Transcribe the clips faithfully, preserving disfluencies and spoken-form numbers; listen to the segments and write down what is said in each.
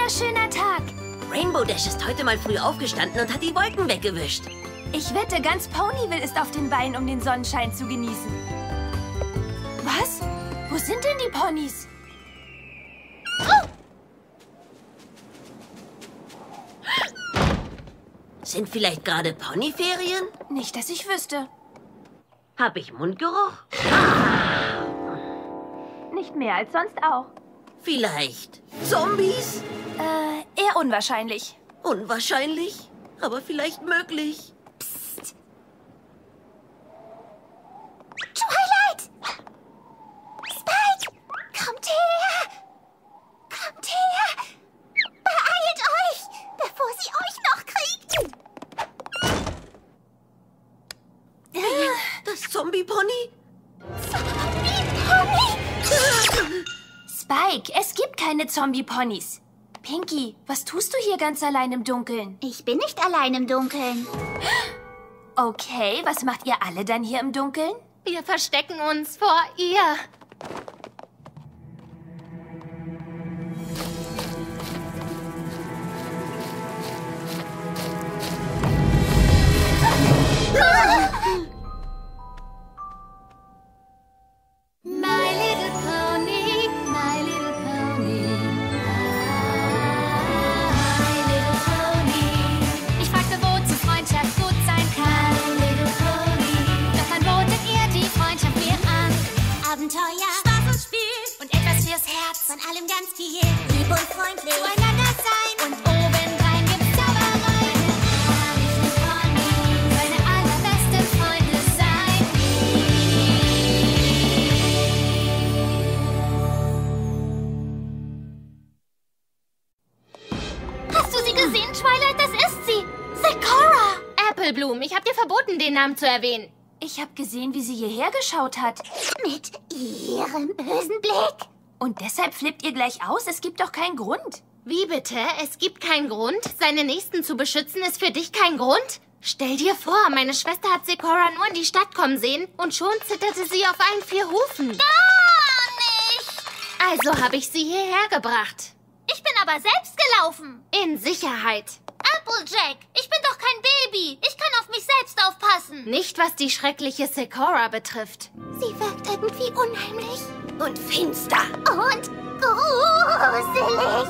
wunderschöner Tag. Rainbow Dash ist heute mal früh aufgestanden und hat die Wolken weggewischt. Ich wette, ganz Ponyville ist auf den Beinen, um den Sonnenschein zu genießen. Was? Wo sind denn die Ponys? Oh! Sind vielleicht gerade Ponyferien? Nicht, dass ich wüsste. Hab ich Mundgeruch? Nicht mehr als sonst auch. Vielleicht Zombies? Äh, eher unwahrscheinlich. Unwahrscheinlich, aber vielleicht möglich. Psst. Twilight! Spike! Kommt her! Kommt her! Beeilt euch, bevor sie euch noch kriegt! Das Zombie-Pony? Zombie-Pony? Spike, es gibt keine Zombie-Ponys. Pinky, was tust du hier ganz allein im Dunkeln? Ich bin nicht allein im Dunkeln. Okay, was macht ihr alle dann hier im Dunkeln? Wir verstecken uns vor ihr. My little pony, my little pony, my little pony. Ich fragte, wozu Freundschaft gut sein kann. My little pony. Doch dann botet ihr die Freundschaft mir an. Abenteuer, Spaß und Spiel und etwas fürs Herz. von allem ganz viel. Lieb und freundlich. Zueinander sein und obendrein gibt's Zauberei. My little pony. Meine allerbesten Freunde sein. Hast du sie gesehen, Twilight? Das ist sie. Sakura. Applebloom, ich hab dir verboten, den Namen zu erwähnen. Ich habe gesehen, wie sie hierher geschaut hat. Mit ihrem bösen Blick. Und deshalb flippt ihr gleich aus? Es gibt doch keinen Grund. Wie bitte? Es gibt keinen Grund? Seine Nächsten zu beschützen ist für dich kein Grund? Stell dir vor, meine Schwester hat Sakura nur in die Stadt kommen sehen und schon zitterte sie auf allen vier Hufen. Gar nicht. Also habe ich sie hierher gebracht. Ich bin aber selbst gelaufen. In Sicherheit. Applejack, ich bin doch kein Baby. Ich kann auf mich selbst aufpassen. Nicht, was die schreckliche Sakura betrifft. Sie wirkt irgendwie unheimlich. Und finster. Und gruselig.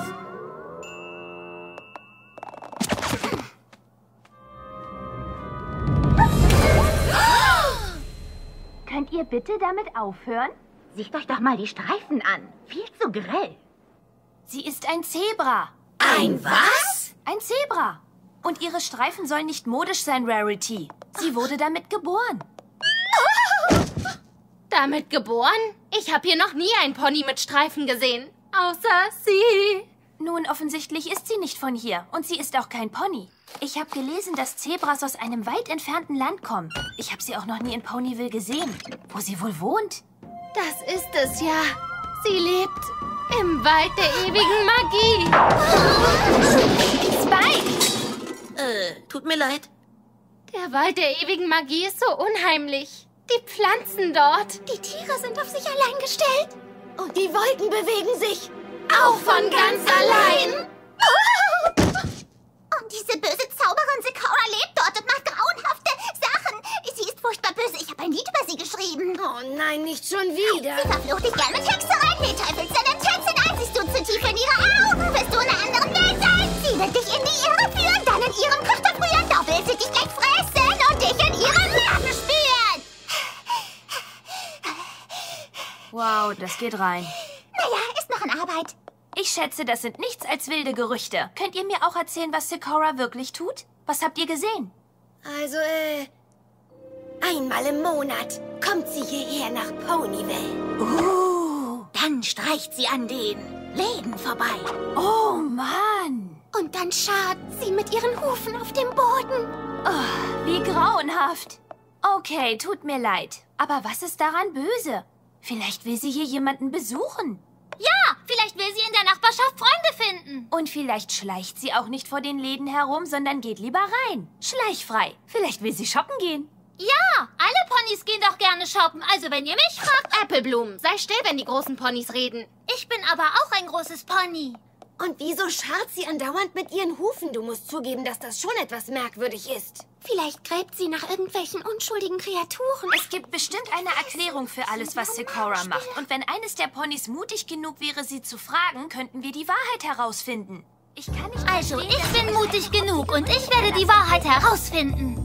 Könnt ihr bitte damit aufhören? Seht euch doch mal die Streifen an. Viel zu grell. Sie ist ein Zebra. Ein was? Ein Zebra. Und ihre Streifen sollen nicht modisch sein, Rarity. Sie wurde damit geboren. Damit geboren? Ich habe hier noch nie einen Pony mit Streifen gesehen. Außer sie. Nun, offensichtlich ist sie nicht von hier. Und sie ist auch kein Pony. Ich habe gelesen, dass Zebras aus einem weit entfernten Land kommen. Ich habe sie auch noch nie in Ponyville gesehen. Wo sie wohl wohnt? Das ist es ja. Sie lebt im Wald der ewigen Magie. Spike! Äh, tut mir leid. Der Wald der ewigen Magie ist so unheimlich. Die Pflanzen dort. Die Tiere sind auf sich allein gestellt. Und die Wolken bewegen sich. Auch von ganz allein. Und diese böse Zauberin Sakura lebt dort und macht grauenhafte Sachen. Sie ist furchtbar böse. Ich habe ein Lied über sie geschrieben. Oh nein, nicht schon wieder. Sie verflucht dich gern mit Hexerei. Mit teufelsenden Tänzen einziehst du zu tief in ihre Augen. Wirst du in einer anderen Welt sein. Sie wird dich in die Irre führen, dann in ihrem Tochter früher. Doch will sie dich gleich fressen und dich in ihren Magen spüren. Wow, das geht rein. Naja, ist noch in Arbeit. Ich schätze, das sind nichts als wilde Gerüchte. Könnt ihr mir auch erzählen, was Sakura wirklich tut? Was habt ihr gesehen? Also, äh, einmal im Monat kommt sie hierher nach Ponyville. Uh, Dann streicht sie an den Läden vorbei. oh Mann. Und dann schart sie mit ihren Hufen auf dem Boden. Oh, wie grauenhaft. Okay, tut mir leid. Aber was ist daran böse? Vielleicht will sie hier jemanden besuchen. Ja, vielleicht will sie in der Nachbarschaft Freunde finden. Und vielleicht schleicht sie auch nicht vor den Läden herum, sondern geht lieber rein. Schleichfrei. Vielleicht will sie shoppen gehen. Ja, alle Ponys gehen doch gerne shoppen. Also wenn ihr mich fragt, Applebloom, sei still, wenn die großen Ponys reden. ich bin aber auch ein großes Pony. Und wieso scharrt sie andauernd mit ihren Hufen? Du musst zugeben, dass das schon etwas merkwürdig ist. Vielleicht gräbt sie nach irgendwelchen unschuldigen Kreaturen. Es gibt bestimmt eine Erklärung für alles, was Sikora macht. Und wenn eines der Ponys mutig genug wäre, sie zu fragen, könnten wir die Wahrheit herausfinden. Ich kann nicht Also, verstehen, ich bin mutig genug und ich werde die Wahrheit herausfinden.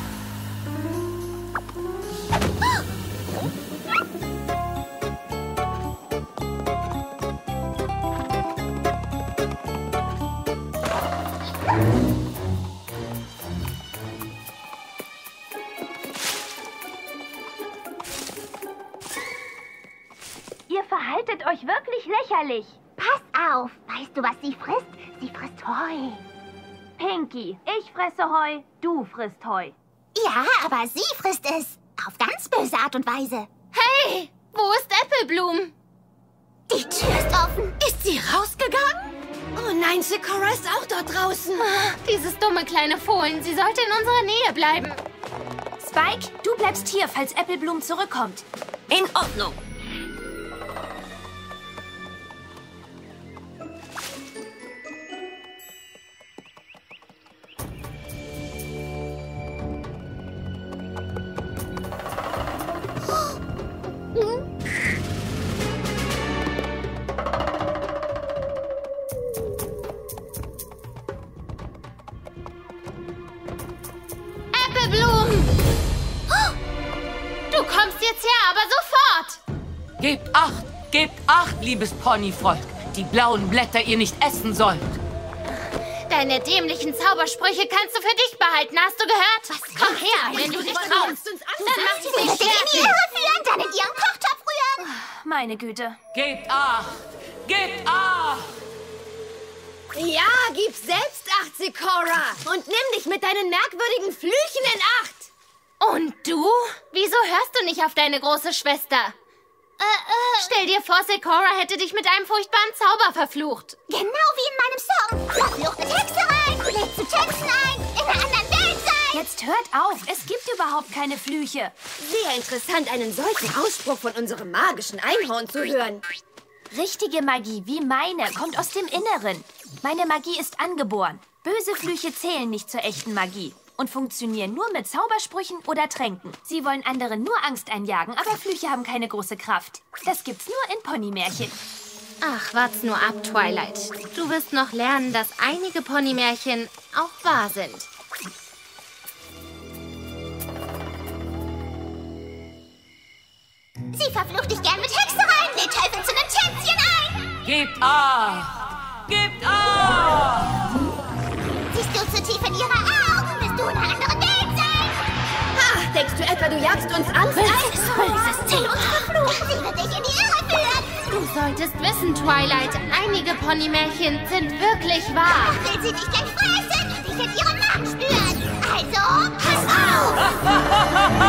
Ihr verhaltet euch wirklich lächerlich. Pass auf. Weißt du, was sie frisst? Sie frisst Heu. Pinky, ich fresse Heu, du frisst Heu. Ja, aber sie frisst es. Auf ganz böse Art und Weise. Hey, wo ist Äpfelblumen? Die Tür ist offen. Ist sie rausgegangen? Oh nein, Sikora ist auch dort draußen. Dieses dumme kleine Fohlen, sie sollte in unserer Nähe bleiben. Spike, du bleibst hier, falls Äpfelblum zurückkommt. In Ordnung. Äpfelblumen! Du kommst jetzt her, aber sofort! Gebt acht, gebt acht, liebes Ponyvolk. Die blauen Blätter ihr nicht essen sollt. Deine dämlichen Zaubersprüche kannst du für dich behalten, hast du gehört? Was? Komm her, wenn du dich traust. Dann mach Sie dich wird nicht dich in die fertig. Irre führen, dann in ihren Kochtopf rühren. Meine Güte. Gebt acht, gebt acht. Ja, gib selbst Acht, Sikora. Und nimm dich mit deinen merkwürdigen Flüchen in Acht. Und du? Wieso hörst du nicht auf deine große Schwester? Äh, äh, Stell dir vor, Sikora hätte dich mit einem furchtbaren Zauber verflucht. genau wie in meinem Song. Verflucht mit Hexereien, lädt zu Tänzen ein, in einer anderen Welt sein. Jetzt hört auf, es gibt überhaupt keine Flüche. Sehr interessant, einen solchen Ausspruch von unserem magischen Einhorn zu hören. Richtige Magie, wie meine, kommt aus dem Inneren. Meine Magie ist angeboren. Böse Flüche zählen nicht zur echten Magie und funktionieren nur mit Zaubersprüchen oder Tränken. Sie wollen anderen nur Angst einjagen, aber Flüche haben keine große Kraft. Das gibt's nur in Ponymärchen. Ach, wart's nur ab, Twilight. Du wirst noch lernen, dass einige Ponymärchen auch wahr sind. Sie verflucht dich gern mit Hexereien, lädt Teufel zu einem Tänzchen ein. Gebt acht, gebt acht. Siehst du zu tief in ihre Augen, wirst du in einer anderen Welt sein. Ha, denkst du etwa, du jagst uns Angst ein? Böses Ziel uns verflucht. Sie wird dich in die Irre führen. Du solltest wissen, Twilight, einige Ponymärchen sind wirklich wahr. Will sie dich gleich fressen und dich in ihrem Magen spüren. Also, pass auf.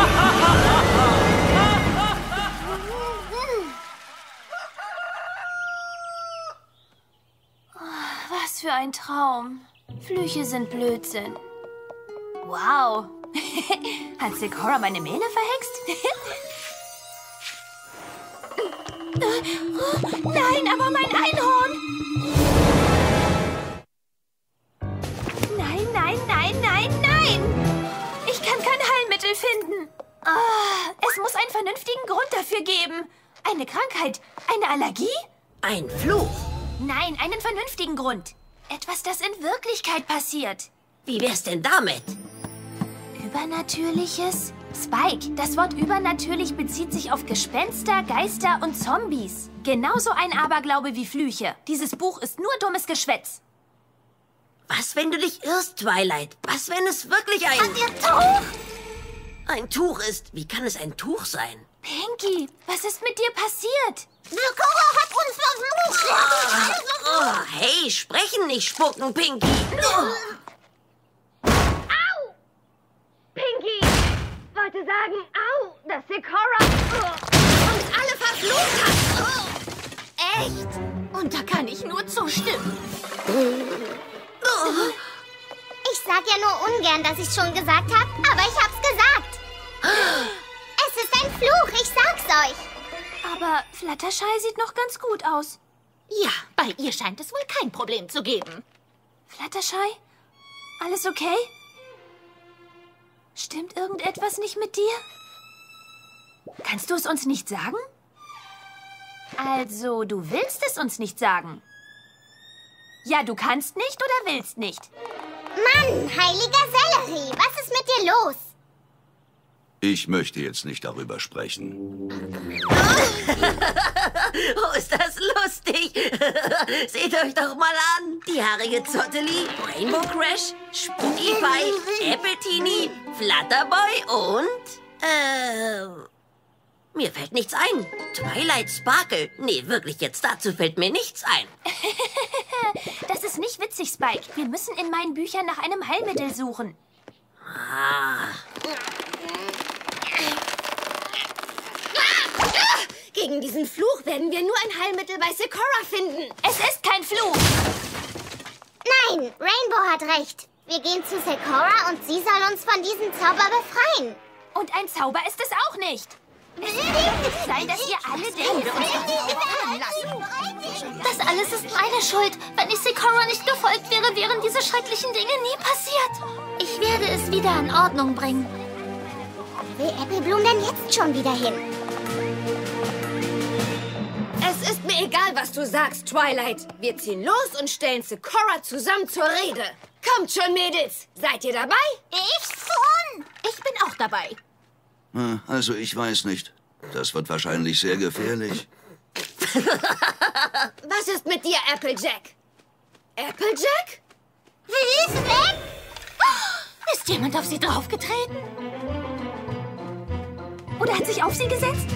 Was für ein Traum. Flüche sind Blödsinn. Wow. Hat Sikora meine Mähne verhext? Nein, aber mein Einhorn! Nein, nein, nein, nein, nein! Ich kann kein Heilmittel finden. Ah, es muss einen vernünftigen Grund dafür geben. Eine Krankheit, eine Allergie? Ein Fluch. Nein, einen vernünftigen Grund. Etwas, das in Wirklichkeit passiert. Wie wär's denn damit? Übernatürliches? Spike, das Wort übernatürlich bezieht sich auf Gespenster, Geister und Zombies. Genauso ein Aberglaube wie Flüche. Dieses Buch ist nur dummes Geschwätz. Was, wenn du dich irrst, Twilight? Was, wenn es wirklich ein... Und ihr Tuch? ein Tuch ist? Wie kann es ein Tuch sein? Pinky, was ist mit dir passiert? Sikora hat uns verflucht. Oh, hey, sprechen, nicht spucken, Pinky. Au! Pinky wollte sagen, au, dass Sikora uns alle verflucht hat. Echt? Und da kann ich nur zustimmen. Ich sag ja nur ungern, dass ich's schon gesagt habe, aber ich hab's gesagt. Es ist ein Fluch, ich sag's euch. Aber Fluttershy sieht noch ganz gut aus. Ja, bei ihr scheint es wohl kein Problem zu geben. Fluttershy? Alles okay? Stimmt irgendetwas nicht mit dir? Kannst du es uns nicht sagen? Also, du willst es uns nicht sagen. Ja, du kannst nicht oder willst nicht? Mann, heiliger Sellerie, was ist mit dir los? Ich möchte jetzt nicht darüber sprechen. Oh, ist das lustig. Seht euch doch mal an. Die haarige Zotteli, Rainbow Crash, Spooky Pie, Appletini, Flutterboy und... Äh... Mir fällt nichts ein. Twilight Sparkle. Nee, wirklich, jetzt dazu fällt mir nichts ein. Das ist nicht witzig, Spike. Wir müssen in meinen Büchern nach einem Heilmittel suchen. Ah... Gegen diesen Fluch werden wir nur ein Heilmittel bei Sikora finden. Es ist kein Fluch. Nein, Rainbow hat recht. Wir gehen zu Sikora und sie soll uns von diesem Zauber befreien. Und ein Zauber ist es auch nicht. Es kann nicht sein, dass ihr alle denkt, Das alles ist meine Schuld. Wenn ich Sikora nicht gefolgt wäre, wären diese schrecklichen Dinge nie passiert. Ich werde es wieder in Ordnung bringen. Will Applebloom denn jetzt schon wieder hin? Es ist mir egal, was du sagst, Twilight. Wir ziehen los und stellen Sikora zusammen zur Rede. Kommt schon, Mädels. Seid ihr dabei? Ich schon. Ich bin auch dabei. Also ich weiß nicht. Das wird wahrscheinlich sehr gefährlich. Was ist mit dir, Applejack? Applejack? Sie ist weg. Ist jemand auf sie draufgetreten? Oder hat sich auf sie gesetzt?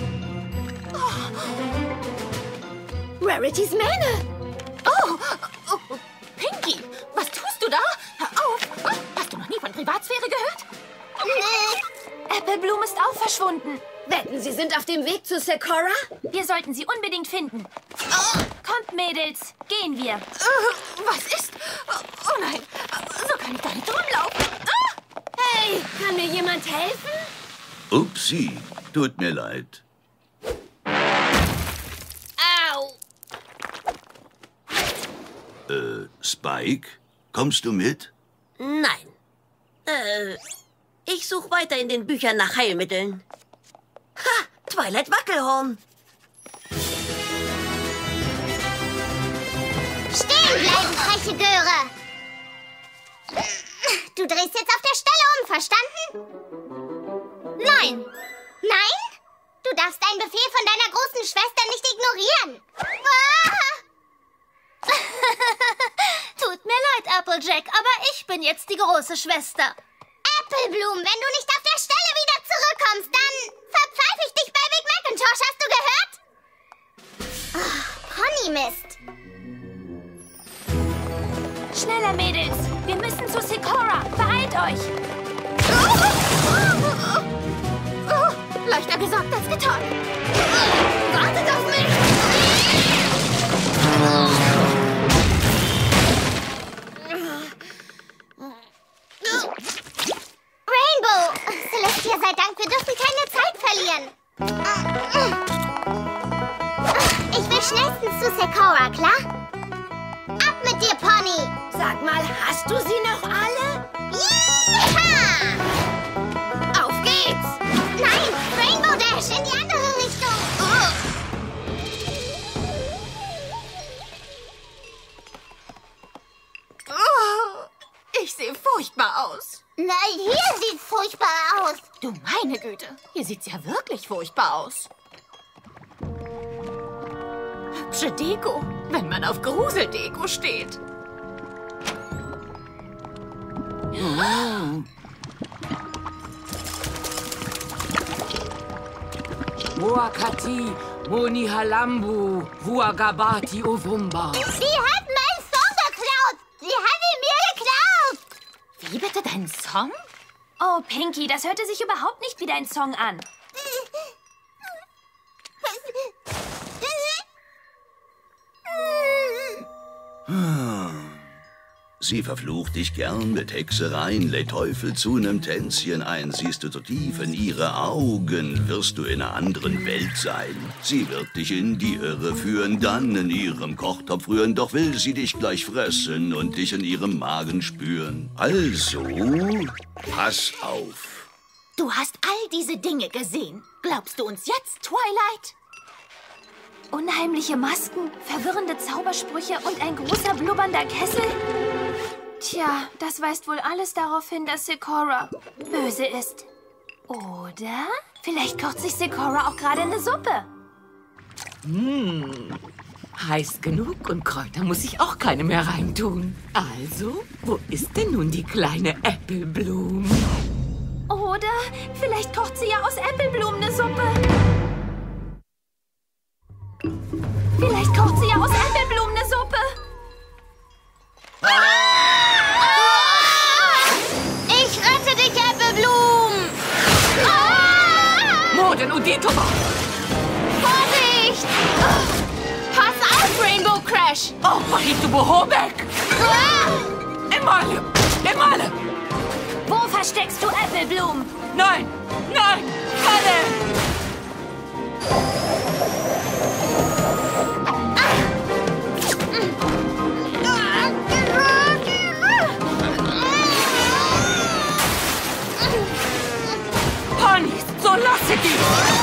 Rarity's Mähne. Oh, oh, Pinky, was tust du da? Hör auf. Oh, hast du noch nie von Privatsphäre gehört? Nee. Applebloom ist auch verschwunden. Wetten, sie sind auf dem Weg zu Sikora? Wir sollten sie unbedingt finden. Kommt, Mädels, gehen wir. Uh, was ist? Oh, oh nein, so kann ich da nicht rumlaufen. Ah! Hey, kann mir jemand helfen? Upsi, tut mir leid. Au. Äh, Spike, kommst du mit? Nein. Äh, ich suche weiter in den Büchern nach Heilmitteln. Ha, Twilight Wackelhorn. Stehen bleiben, freche Göre. Du drehst jetzt auf der Stelle um, verstanden? Nein. Nein? Du darfst einen Befehl von deiner großen Schwester nicht ignorieren. Ah! Tut mir leid, Applejack, aber ich bin jetzt die große Schwester. Applebloom, wenn du nicht auf der Stelle wieder zurückkommst, dann verpfeife ich dich bei Big Macintosh, hast du gehört? Oh, Ponymist. Schneller, Mädels. Wir müssen zu Sikora. Beeilt euch. Oh, leichter gesagt als getan. Wartet auf mich! Rainbow! Celestia sei Dank, wir dürfen keine Zeit verlieren. Ich will schnellstens zu Sikora, klar? Ab mit dir, Pony! Sag mal, hast du sie noch alle? Yeeha! Auf geht's! Nein, Rainbow Dash in die andere Richtung! Oh, ich sehe furchtbar aus. Na, hier sieht's furchtbar aus. Du meine Güte, hier sieht's ja wirklich furchtbar aus. Hübsche Deko, wenn man auf Gruseldeko steht. Muakati, Moni Halambu, Vuagabati Ovumba. Sie hat meinen Song geklaut. Sie hat ihn mir geklaut. Wie bitte dein Song? Oh, Pinky, das hörte sich überhaupt nicht wie dein Song an. Sie verflucht dich gern mit Hexereien, lädt Teufel zu nem Tänzchen ein. Siehst du so tief in ihre Augen, wirst du in einer anderen Welt sein. Sie wird dich in die Irre führen, dann in ihrem Kochtopf rühren, doch will sie dich gleich fressen und dich in ihrem Magen spüren. Also, pass auf. Du hast all diese Dinge gesehen. Glaubst du uns jetzt, Twilight? Unheimliche Masken, verwirrende Zaubersprüche und ein großer blubbernder Kessel? Tja, das weist wohl alles darauf hin, dass Sikora böse ist. Oder vielleicht kocht sich Sikora auch gerade eine Suppe. Hm, heiß genug und Kräuter muss ich auch keine mehr reintun. Also, wo ist denn nun die kleine Äppelblum? Oder vielleicht kocht sie ja aus Äppelblumen eine Suppe. Vielleicht kocht sie ja aus Äppelblumen eine Suppe. Ich rette dich, Äppelblum! Ah! Moden und Ditoba! Vorsicht! Pass auf, Rainbow Crash! Oh, Mahito Bohobek! Ah! Emale! Emale! Wo versteckst du Äppelblumen? Nein! Nein! Falle! Ponys, so lasset die!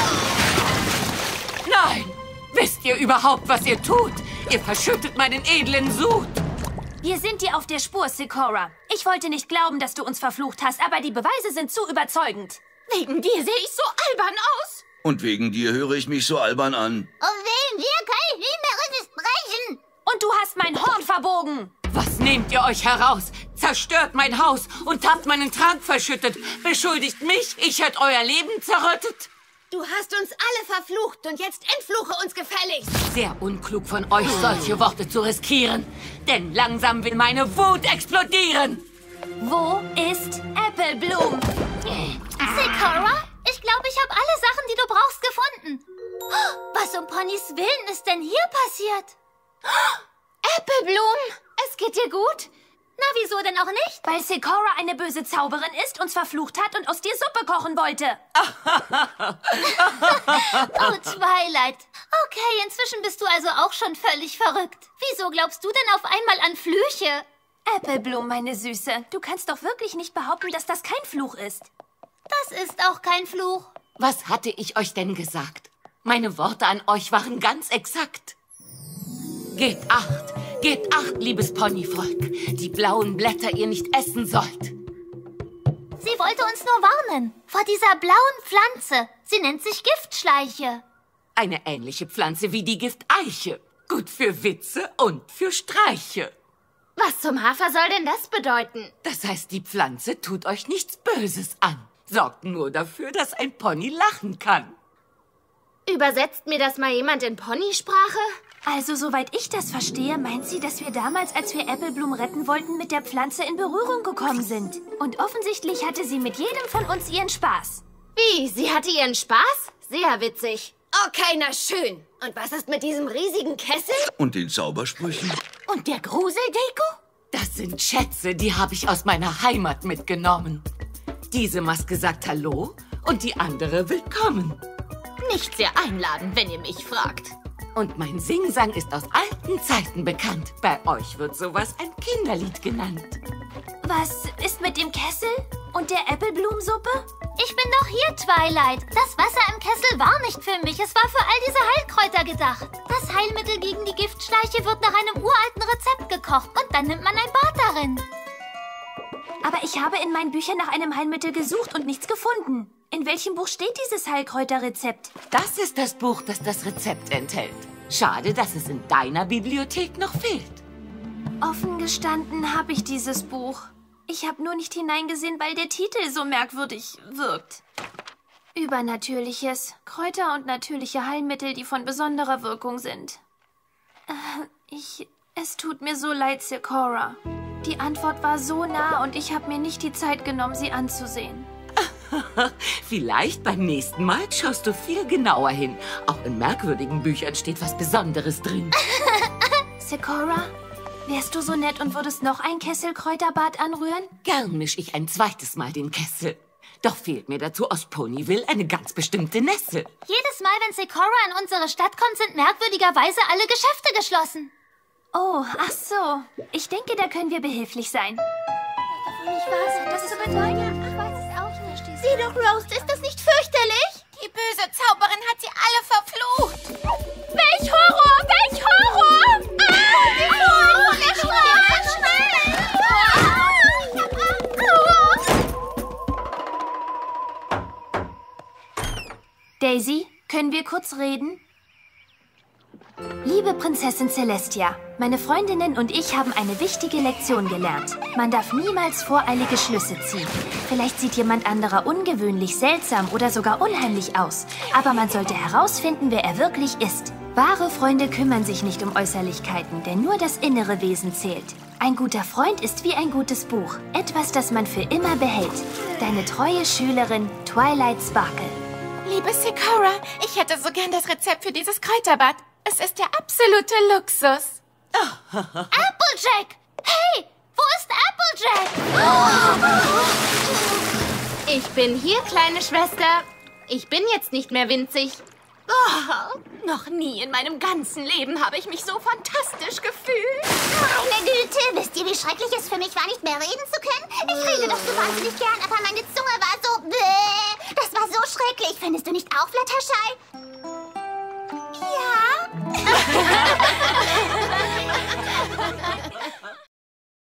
Nein! Wisst ihr überhaupt, was ihr tut? Ihr verschüttet meinen edlen Sud! Wir sind dir auf der Spur, Sikora. Ich wollte nicht glauben, dass du uns verflucht hast, aber die Beweise sind zu überzeugend. Wegen dir sehe ich so albern aus. Und wegen dir höre ich mich so albern an. Und wegen dir kann ich nicht mehr richtig sprechen. Und du hast mein Horn verbogen. Was nehmt ihr euch heraus? Zerstört mein Haus und habt meinen Trank verschüttet. Beschuldigt mich, ich hätte euer Leben zerrüttet. Du hast uns alle verflucht und jetzt entfluche uns gefälligst. Sehr unklug von euch, solche Worte zu riskieren. Denn langsam will meine Wut explodieren. Wo ist Äppelblum? Sikora, ich glaube, ich habe alle Sachen, die du brauchst, gefunden. Was um Ponys Willen ist denn hier passiert? Äppelblum, es geht dir gut? Na, wieso denn auch nicht? Weil Sikora eine böse Zauberin ist, uns verflucht hat und aus dir Suppe kochen wollte. Oh, Twilight. Okay, inzwischen bist du also auch schon völlig verrückt. Wieso glaubst du denn auf einmal an Flüche? Äppelblum, meine Süße, du kannst doch wirklich nicht behaupten, dass das kein Fluch ist. Das ist auch kein Fluch. Was hatte ich euch denn gesagt? Meine Worte an euch waren ganz exakt. Gebt acht, gebt acht, liebes Ponyvolk. Die blauen Blätter ihr nicht essen sollt. Sie wollte uns nur warnen. Vor dieser blauen Pflanze. Sie nennt sich Giftschleiche. Eine ähnliche Pflanze wie die Gifteiche. Gut für Witze und für Streiche. Was zum Hafer soll denn das bedeuten? Das heißt, die Pflanze tut euch nichts Böses an. Sorgt nur dafür, dass ein Pony lachen kann. Übersetzt mir das mal jemand in Ponysprache? Also, soweit ich das verstehe, meint sie, dass wir damals, als wir Äppelblum retten wollten, mit der Pflanze in Berührung gekommen sind. Und offensichtlich hatte sie mit jedem von uns ihren Spaß. Wie? Sie hatte ihren Spaß? Sehr witzig. Okay, na schön. Und was ist mit diesem riesigen Kessel? Und den Zaubersprüchen? Und der Gruseldeko? Das sind Schätze, die habe ich aus meiner Heimat mitgenommen. Diese Maske sagt Hallo und die andere Willkommen. Nicht sehr einladend, wenn ihr mich fragt. Und mein Singsang ist aus alten Zeiten bekannt. Bei euch wird sowas ein Kinderlied genannt. Was ist mit dem Kessel und der Äppelblumsuppe? Ich bin doch hier, Twilight. Das Wasser im Kessel war nicht für mich. Es war für all diese Heilkräuter gedacht. Das Heilmittel gegen die Giftschleiche wird nach einem uralten Rezept gekocht und dann nimmt man ein Bad darin. Aber ich habe in meinen Büchern nach einem Heilmittel gesucht und nichts gefunden. In welchem Buch steht dieses Heilkräuterrezept? Das ist das Buch, das das Rezept enthält. Schade, dass es in deiner Bibliothek noch fehlt. Offen gestanden habe ich dieses Buch. Ich habe nur nicht hineingesehen, weil der Titel so merkwürdig wirkt. Übernatürliches. Kräuter und natürliche Heilmittel, die von besonderer Wirkung sind. Äh, ich... Es tut mir so leid, Sikora. Die Antwort war so nah und ich habe mir nicht die Zeit genommen, sie anzusehen. Vielleicht beim nächsten Mal schaust du viel genauer hin. Auch in merkwürdigen Büchern steht was Besonderes drin. Sikora, Wärst du so nett und würdest noch ein Kessel Kräuterbad anrühren? Gern misch ich ein zweites Mal den Kessel. Doch fehlt mir dazu aus Ponyville eine ganz bestimmte Nessel. Jedes Mal, wenn Sikora in unsere Stadt kommt, sind merkwürdigerweise alle Geschäfte geschlossen. Oh, ach so. Ich denke, da können wir behilflich sein. Das ist so bedeutend. Ich weiß es auch nicht. Sieh doch, Rose, ist das nicht fürchterlich? Die böse Zauberin hat sie alle verflucht. Welch Horror! Welch Horror! Ah, die Flucht von der Straße! Schnell! Daisy, können wir kurz reden? Liebe Prinzessin Celestia, meine Freundinnen und ich haben eine wichtige Lektion gelernt. Man darf niemals voreilige Schlüsse ziehen. Vielleicht sieht jemand anderer ungewöhnlich, seltsam oder sogar unheimlich aus. Aber man sollte herausfinden, wer er wirklich ist. Wahre Freunde kümmern sich nicht um Äußerlichkeiten, denn nur das innere Wesen zählt. Ein guter Freund ist wie ein gutes Buch. Etwas, das man für immer behält. Deine treue Schülerin Twilight Sparkle. Liebe Sikora, ich hätte so gern das Rezept für dieses Kräuterbad. Es ist der absolute Luxus. Applejack! Hey, wo ist Applejack? Ich bin hier, kleine Schwester. Ich bin jetzt nicht mehr winzig. Oh, noch nie in meinem ganzen Leben habe ich mich so fantastisch gefühlt. Meine Güte, wisst ihr, wie schrecklich es für mich war, nicht mehr reden zu können? Ich rede doch so wahnsinnig gern, aber meine Zunge war so... Bäh. Das war so schrecklich. Findest du nicht auch, Fluttershy? Ja.